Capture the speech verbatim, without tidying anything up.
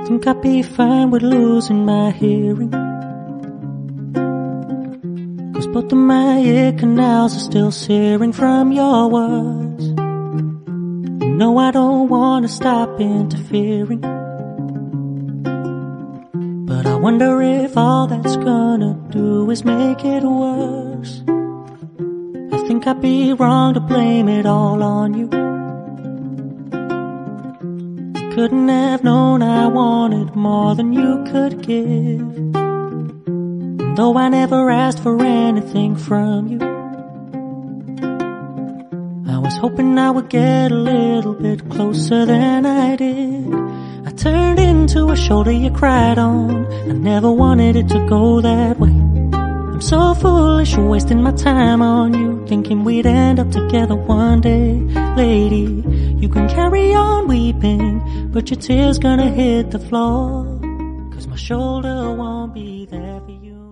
think I'd be fine with losing my hearing, 'cause both of my ear canals are still searing from your words. You know I don't wanna stop interfering, but I wonder if all that's gonna do is make it worse. I think I'd be wrong to blame it all on you. You couldn't have known I wanted more than you could give, and though I never asked for anything from you, I was hoping I would get a little bit closer than I did. I turned into a shoulder you cried on. I never wanted it to go that way. I'm so foolish, wasting my time on you, thinking we'd end up together one day. Lady, you can carry on weeping, but your tears gonna hit the floor, 'cause my shoulder won't be there for you.